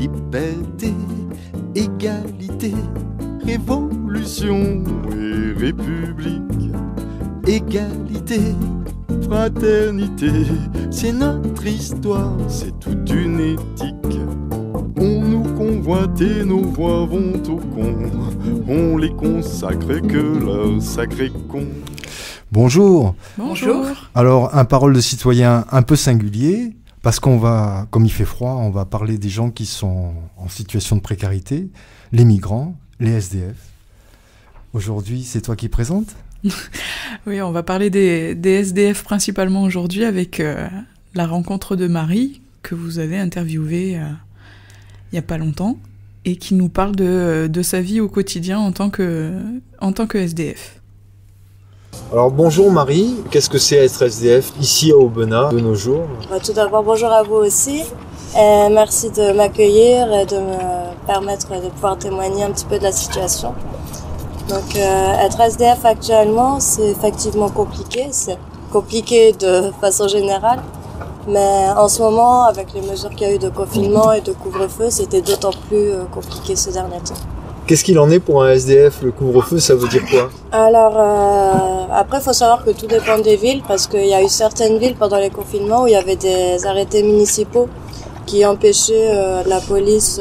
Liberté, égalité, révolution et république. Égalité, fraternité, c'est notre histoire, c'est toute une éthique. On nous convoite et nos voix vont au con, on les consacre que leur sacré con. Bonjour. Bonjour. Alors, un parole de citoyen un peu singulier, parce qu'on va, comme il fait froid, on va parler des gens qui sont en situation de précarité, les migrants, les SDF. Aujourd'hui, c'est toi qui présentes ? Oui, on va parler des SDF principalement aujourd'hui avec la rencontre de Marie, que vous avez interviewée il n'y a pas longtemps, et qui nous parle de sa vie au quotidien en tant que SDF. Alors bonjour Marie, qu'est-ce que c'est être SDF ici à Aubenas de nos jours ? Tout d'abord bonjour à vous aussi, merci de m'accueillir et de me permettre de pouvoir témoigner un petit peu de la situation. Donc être SDF actuellement c'est effectivement compliqué, c'est compliqué de façon générale, mais en ce moment avec les mesures qu'il y a eu de confinement et de couvre-feu c'était d'autant plus compliqué ces derniers temps. Qu'est-ce qu'il en est pour un SDF ? Le couvre-feu, ça veut dire quoi ? Alors, après, il faut savoir que tout dépend des villes, parce qu'il y a eu certaines villes pendant les confinements où il y avait des arrêtés municipaux qui empêchaient la police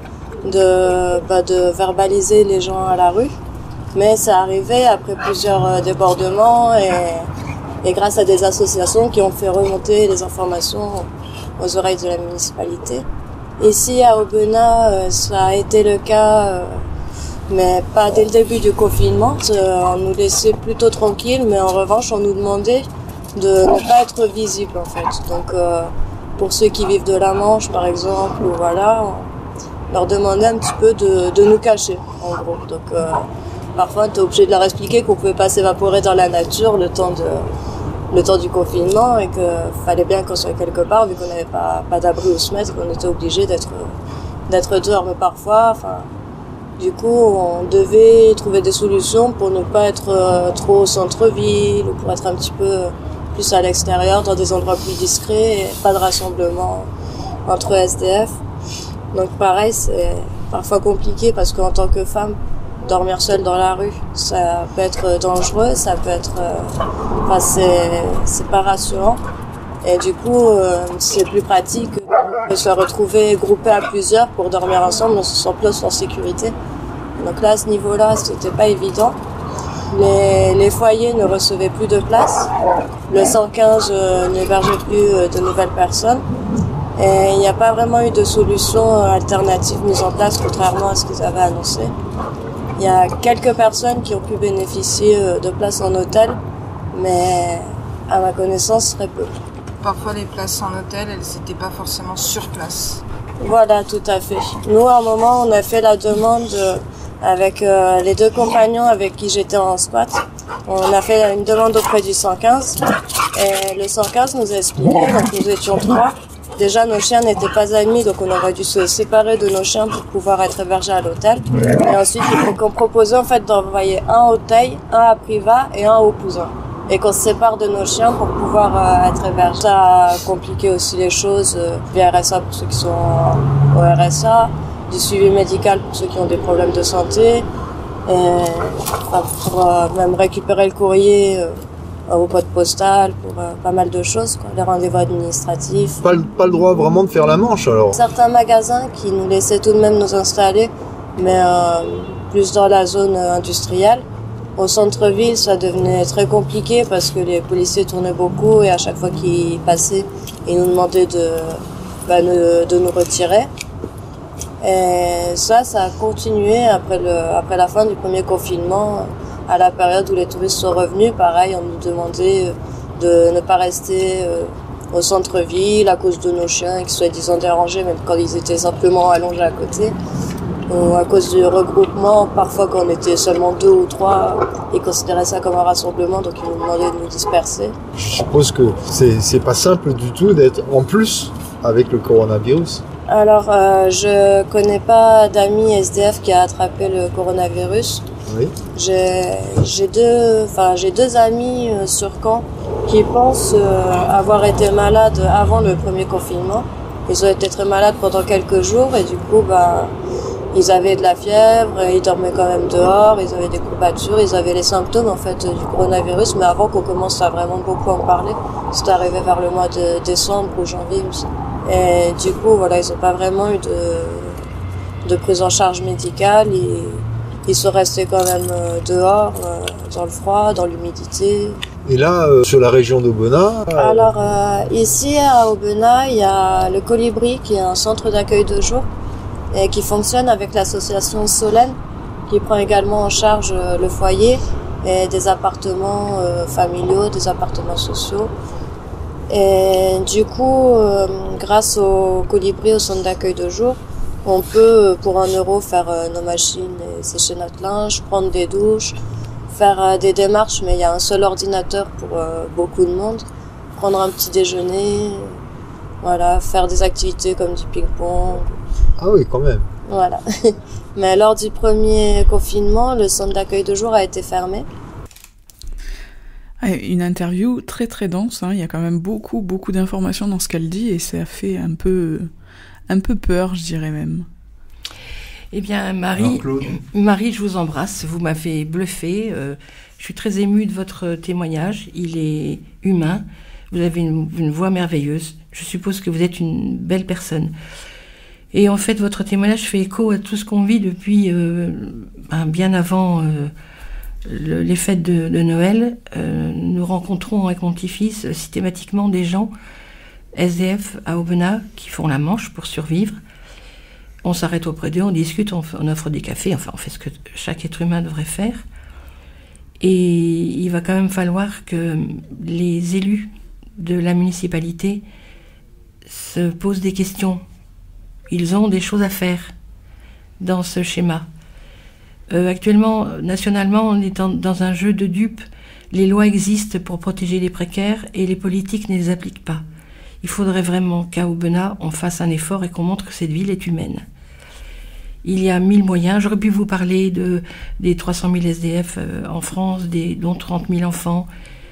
de verbaliser les gens à la rue. Mais ça arrivait après plusieurs débordements et grâce à des associations qui ont fait remonter les informations aux oreilles de la municipalité. Ici, à Aubenas, ça a été le cas... mais pas dès le début du confinement, on nous laissait plutôt tranquilles, mais en revanche on nous demandait de ne pas être visible en fait. Donc pour ceux qui vivent de la Manche par exemple, ou voilà, on leur demandait un petit peu de nous cacher en gros. Donc parfois on était obligé de leur expliquer qu'on pouvait pas s'évaporer dans la nature le temps du confinement et qu'il fallait bien qu'on soit quelque part vu qu'on n'avait pas d'abri où se mettre, qu'on était obligé d'être dehors. Mais parfois, du coup, on devait trouver des solutions pour ne pas être trop au centre-ville ou pour être un petit peu plus à l'extérieur, dans des endroits plus discrets et pas de rassemblement entre SDF. Donc pareil, c'est parfois compliqué parce qu'en tant que femme, dormir seule dans la rue, ça peut être dangereux, ça peut être... c'est pas rassurant. Et du coup, c'est plus pratique de se retrouver groupés à plusieurs pour dormir ensemble, on se sent plus en sécurité. Donc là, à ce niveau-là, c'était pas évident. Les foyers ne recevaient plus de place. Le 115 n'hébergeait plus de nouvelles personnes. Et il n'y a pas vraiment eu de solution alternative mise en place, contrairement à ce qu'ils avaient annoncé. Il y a quelques personnes qui ont pu bénéficier de places en hôtel, mais à ma connaissance, très peu. Parfois, les places en hôtel, elles n'étaient pas forcément sur place. Voilà, tout à fait. Nous, à un moment, on a fait la demande avec les deux compagnons avec qui j'étais en squat. On a fait une demande auprès du 115 et le 115 nous a expliqué, donc nous étions 3. Déjà, nos chiens n'étaient pas amis, donc on aurait dû se séparer de nos chiens pour pouvoir être hébergés à l'hôtel. Et ensuite, on proposait en fait d'envoyer un au Teil, un à Privas et un au Pouzin. Et qu'on se sépare de nos chiens pour pouvoir être hébergés. Ça a compliqué aussi les choses, via RSA pour ceux qui sont au RSA, du suivi médical pour ceux qui ont des problèmes de santé, et pour même récupérer le courrier au poste postal, pour pas mal de choses, quoi, les rendez-vous administratifs. Pas le droit vraiment de faire la manche alors ? Certains magasins qui nous laissaient tout de même nous installer, mais plus dans la zone industrielle. Au centre-ville, ça devenait très compliqué parce que les policiers tournaient beaucoup et à chaque fois qu'ils passaient, ils nous demandaient de nous retirer. Et ça a continué après la fin du premier confinement, à la période où les touristes sont revenus. Pareil, on nous demandait de ne pas rester au centre-ville à cause de nos chiens qui soient disant dérangés, même quand ils étaient simplement allongés à côté. Ou à cause du regroupement, parfois quand on était seulement 2 ou 3, ils considéraient ça comme un rassemblement, donc ils nous demandaient de nous disperser. Je suppose que c'est pas simple du tout d'être en plus avec le coronavirus. Alors, je connais pas d'amis SDF qui a attrapé le coronavirus. Oui. J'ai deux amis sur Caen qui pensent avoir été malades avant le premier confinement. Ils ont été très malades pendant quelques jours et du coup, ils avaient de la fièvre, ils dormaient quand même dehors, ils avaient des courbatures, ils avaient les symptômes en fait du coronavirus, mais avant qu'on commence à vraiment beaucoup en parler, c'est arrivé vers le mois de décembre ou janvier, il me semble. Et du coup, voilà, ils n'ont pas vraiment eu de prise en charge médicale. Ils sont restés quand même dehors, dans le froid, dans l'humidité. Et là, sur la région d'Aubenas... Alors, ici, à Aubenas, il y a le Colibri, qui est un centre d'accueil de jour, et qui fonctionne avec l'association Solène, qui prend également en charge le foyer et des appartements familiaux, des appartements sociaux. Et du coup, grâce au Colibri, au centre d'accueil de jour, on peut, pour 1 euro, faire nos machines et sécher notre linge, prendre des douches, faire des démarches, mais il y a un seul ordinateur pour beaucoup de monde, prendre un petit déjeuner, voilà, faire des activités comme du ping-pong. Ah oui, quand même. Voilà. Mais lors du premier confinement, le centre d'accueil de jour a été fermé. Une interview très très dense, hein. Il y a quand même beaucoup d'informations dans ce qu'elle dit et ça fait un peu peur, je dirais même. Eh bien, Marie, je vous embrasse. Vous m'avez bluffé. Je suis très émue de votre témoignage. Il est humain. Vous avez une voix merveilleuse. Je suppose que vous êtes une belle personne. Et en fait, votre témoignage fait écho à tout ce qu'on vit depuis bien avant les fêtes de Noël. Nous rencontrons avec mon petit-fils systématiquement des gens SDF à Aubenas qui font la manche pour survivre. On s'arrête auprès d'eux, on discute, on offre des cafés, enfin on fait ce que chaque être humain devrait faire. Et il va quand même falloir que les élus de la municipalité se posent des questions. Ils ont des choses à faire dans ce schéma. Actuellement, nationalement, on est dans un jeu de dupes. Les lois existent pour protéger les précaires et les politiques ne les appliquent pas. Il faudrait vraiment qu'à Aubenas, on fasse un effort et qu'on montre que cette ville est humaine. Il y a 1000 moyens. J'aurais pu vous parler des 300 000 SDF en France, dont 30 000 enfants,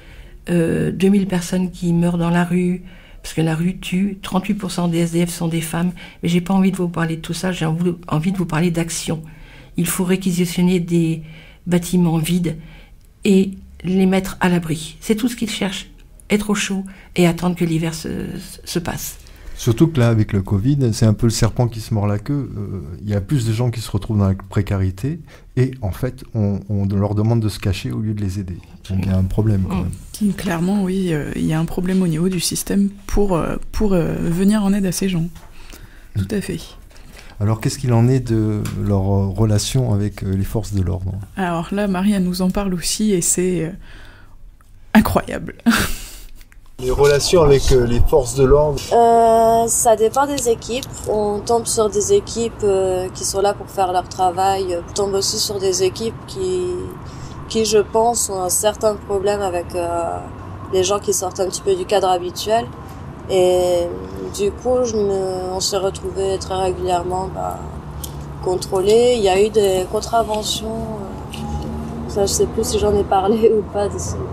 2000 personnes qui meurent dans la rue, parce que la rue tue. 38% des SDF sont des femmes. Mais j'ai pas envie de vous parler de tout ça, j'ai envie de vous parler d'action. Il faut réquisitionner des bâtiments vides et les mettre à l'abri. C'est tout ce qu'ils cherchent. Être au chaud et attendre que l'hiver se passe. Surtout que là, avec le Covid, c'est un peu le serpent qui se mord la queue. Il y a plus de gens qui se retrouvent dans la précarité et en fait, on leur demande de se cacher au lieu de les aider. Donc il y a un problème quand même. Clairement, oui, il y a un problème au niveau du système pour venir en aide à ces gens. Tout à fait. Alors, qu'est-ce qu'il en est de leur relation avec les forces de l'ordre ? Alors là, Marie, elle nous en parle aussi et c'est incroyable. Les relations avec les forces de l'ordre Ça dépend des équipes. On tombe sur des équipes qui sont là pour faire leur travail. On tombe aussi sur des équipes qui je pense, ont un certain problème avec les gens qui sortent un petit peu du cadre habituel. Et du coup, on s'est retrouvés très régulièrement contrôlés. Il y a eu des contraventions. Ça, je sais plus si j'en ai parlé ou pas.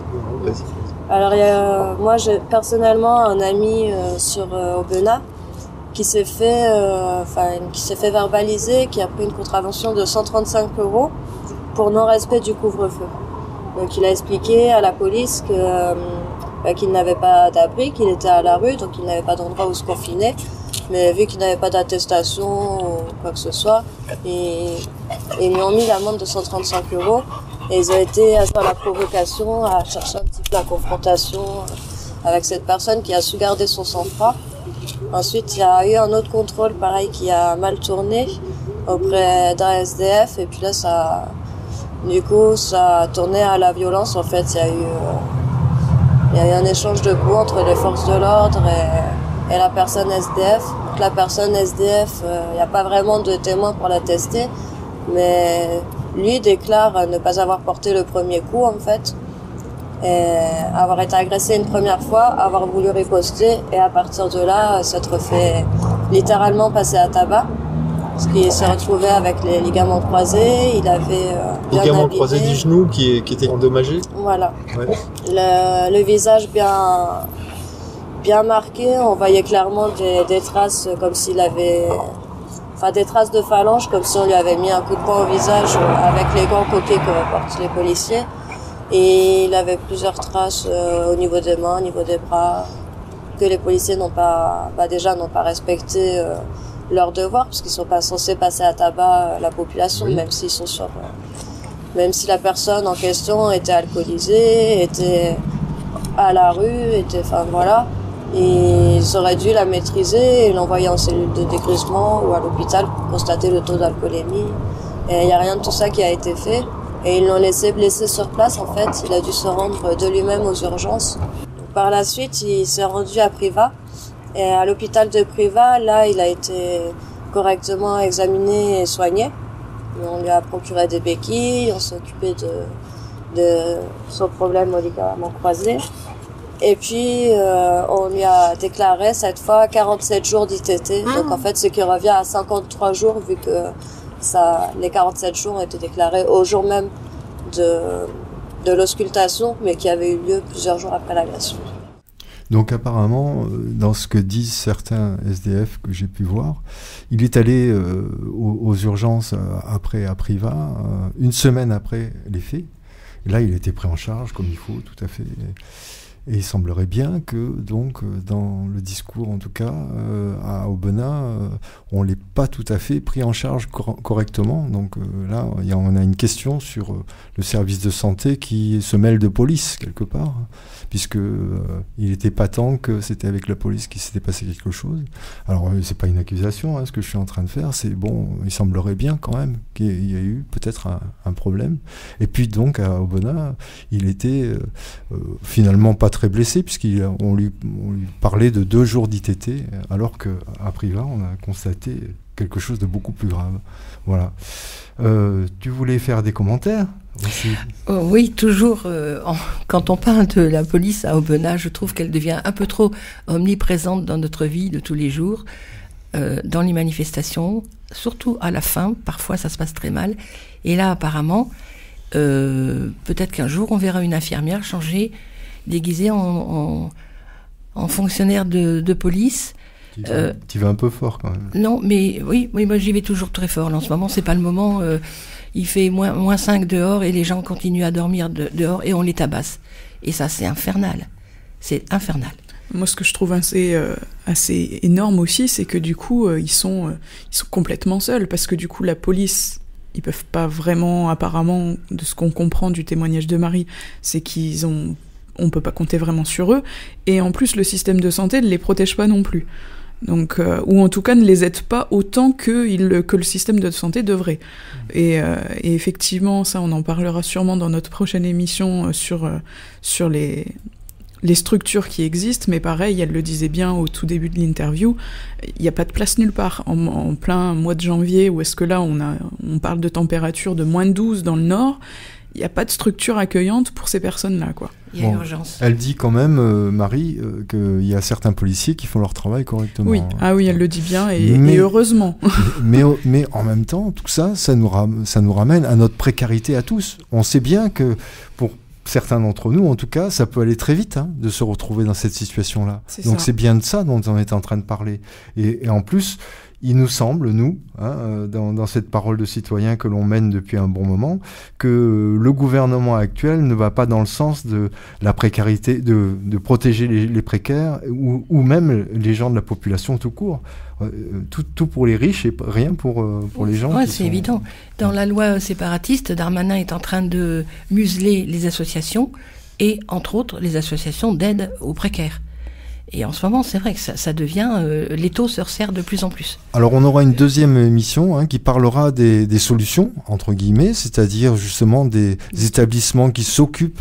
Alors, moi, j'ai personnellement un ami sur Aubenas qui s'est fait verbaliser, qui a pris une contravention de 135 € pour non-respect du couvre-feu. Donc, il a expliqué à la police qu'il n'avait pas d'abri, qu'il était à la rue, donc il n'avait pas d'endroit où se confiner. Mais vu qu'il n'avait pas d'attestation ou quoi que ce soit, ils lui ont mis l'amende de 135 € et ils ont été à la provocation, à chercher un petit peu la confrontation avec cette personne qui a su garder son sang-froid. Ensuite, il y a eu un autre contrôle, pareil, qui a mal tourné auprès d'un SDF et puis là, ça a tourné à la violence. En fait, il y a eu un échange de coups entre les forces de l'ordre et la personne SDF. Donc, la personne SDF, il n'y a pas vraiment de témoin pour l'attester, mais lui déclare ne pas avoir porté le premier coup, en fait, et avoir été agressé une première fois, avoir voulu riposter, et à partir de là, s'être fait littéralement passer à tabac, parce qu'il s'est retrouvé avec les ligaments croisés, il avait ligaments croisés du genou qui était endommagé. Voilà. Ouais. Le visage bien marqué. On voyait clairement des traces comme s'il avait... Enfin, des traces de phalanges, comme si on lui avait mis un coup de poing au visage avec les gants coquets que portent les policiers. Et il avait plusieurs traces au niveau des mains, au niveau des bras, que les policiers n'ont pas respecté leur devoir, parce qu'ils sont pas censés passer à tabac la population, oui. même si la personne en question était alcoolisée, était à la rue, enfin voilà. Et ils auraient dû la maîtriser et l'envoyer en cellule de dégrisement ou à l'hôpital pour constater le taux d'alcoolémie. Et il n'y a rien de tout ça qui a été fait. Et ils l'ont laissé blessé sur place, en fait. Il a dû se rendre de lui-même aux urgences. Par la suite, il s'est rendu à Privas. Et à l'hôpital de Privas, là, il a été correctement examiné et soigné. On lui a procuré des béquilles, on s'est occupé de son problème au ligament croisé. Et puis, on lui a déclaré cette fois 47 jours d'ITT. Donc en fait, ce qui revient à 53 jours, vu que les 47 jours ont été déclarés au jour même de l'auscultation, mais qui avait eu lieu plusieurs jours après l'agression. Donc apparemment, dans ce que disent certains SDF que j'ai pu voir, il est allé aux urgences après à Privas, une semaine après les faits. Et là, il a été pris en charge comme il faut, tout à fait. Et il semblerait bien que, donc, dans le discours, en tout cas, à Aubenas, on ne l'ait pas tout à fait pris en charge correctement. Donc là, on a une question sur le service de santé qui se mêle de police, quelque part, puisque il était patent que c'était avec la police qu'il s'était passé quelque chose. Alors, c'est pas une accusation, hein, ce que je suis en train de faire, c'est bon, il semblerait bien quand même qu'il y a eu peut-être un problème. Et puis donc, à Aubenas, il était finalement pas très blessé, puisqu'on lui parlait de 2 jours d'ITT, alors qu'à Privas, on a constaté quelque chose de beaucoup plus grave. Voilà. Tu voulais faire des commentaires aussi? Oui, toujours. Quand on parle de la police à Aubenas, je trouve qu'elle devient un peu trop omniprésente dans notre vie de tous les jours, dans les manifestations, surtout à la fin. Parfois, ça se passe très mal. Et là, apparemment, peut-être qu'un jour, on verra une infirmière changer, déguisée en fonctionnaire de police. Tu vas un peu fort quand même. Non, mais oui, moi j'y vais toujours très fort. Là, en ce moment, c'est pas le moment. Il fait moins 5 dehors et les gens continuent à dormir dehors et on les tabasse. Et ça, c'est infernal. C'est infernal. Moi, ce que je trouve assez énorme aussi, c'est que du coup, ils sont complètement seuls, parce que du coup, la police, ils peuvent pas vraiment, apparemment, de ce qu'on comprend du témoignage de Marie, c'est on peut pas compter vraiment sur eux, et en plus, le système de santé ne les protège pas non plus. Donc, ou en tout cas ne les aide pas autant que le système de santé devrait. Et effectivement, ça, on en parlera sûrement dans notre prochaine émission sur les structures qui existent, mais pareil, elle le disait bien au tout début de l'interview, il n'y a pas de place nulle part. En plein mois de janvier, où est-ce que là, on parle de température de moins 12 dans le nord, il n'y a pas de structure accueillante pour ces personnes-là, quoi. Il y a urgence. Elle dit quand même, Marie, qu'il y a certains policiers qui font leur travail correctement. Oui, oui, elle le dit bien, et heureusement. mais en même temps, tout ça, ça nous ramène à notre précarité à tous. On sait bien que pour certains d'entre nous, en tout cas, ça peut aller très vite, de se retrouver dans cette situation-là. Donc c'est bien de ça dont on est en train de parler. Et en plus, il nous semble, nous, dans cette parole de citoyen que l'on mène depuis un bon moment, que le gouvernement actuel ne va pas dans le sens de la précarité, de protéger les précaires ou même les gens de la population tout court. Tout pour les riches et rien pour les gens. Oui, c'est évident. Dans la loi séparatiste, Darmanin est en train de museler les associations et, entre autres, les associations d'aide aux précaires. Et en ce moment, c'est vrai que ça devient... l'étau se resserre de plus en plus. Alors, on aura une deuxième émission qui parlera des solutions, entre guillemets, c'est-à-dire justement des établissements qui s'occupent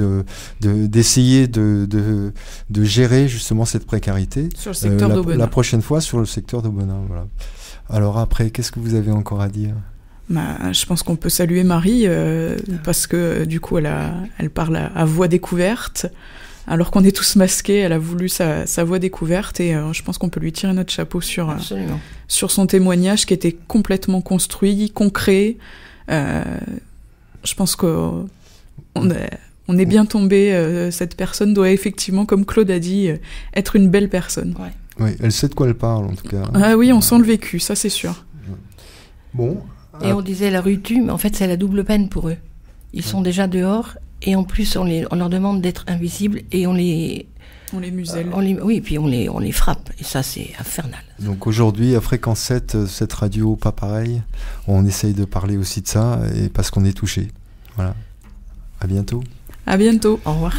d'essayer de gérer justement cette précarité. Sur le secteur d'Aubenas. La prochaine fois, sur le secteur d'Aubenas, voilà. Alors après, qu'est-ce que vous avez encore à dire ? Je pense qu'on peut saluer Marie, parce que du coup, elle parle à voix découverte. Alors qu'on est tous masqués, elle a voulu sa voix découverte, et je pense qu'on peut lui tirer notre chapeau sur son témoignage qui était complètement construit, concret. Je pense qu'on on est bien tombé. Cette personne doit effectivement, comme Claude a dit, être une belle personne. Ouais. Oui, elle sait de quoi elle parle, en tout cas. Ah oui, on sent le vécu, ça c'est sûr. Bon. Et on disait la rue tue, mais en fait c'est la double peine pour eux. Ils sont déjà dehors, et en plus on leur demande d'être invisibles, et on les muselle. Oui, puis on les frappe, et ça c'est infernal. Donc aujourd'hui, à Fréquence 7, cette radio pas pareil, on essaye de parler aussi de ça, et parce qu'on est touché. Voilà. À bientôt. À bientôt. Au revoir.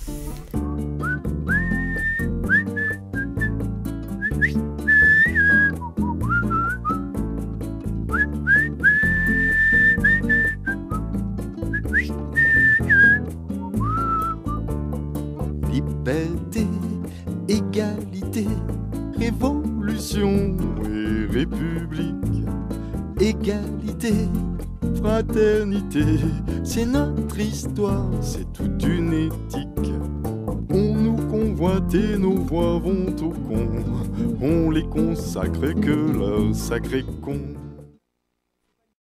Liberté, égalité, révolution et république. Égalité, fraternité, c'est notre histoire, c'est toute une éthique. On nous convoite et nos voix vont au con, on les consacre que leur sacré con.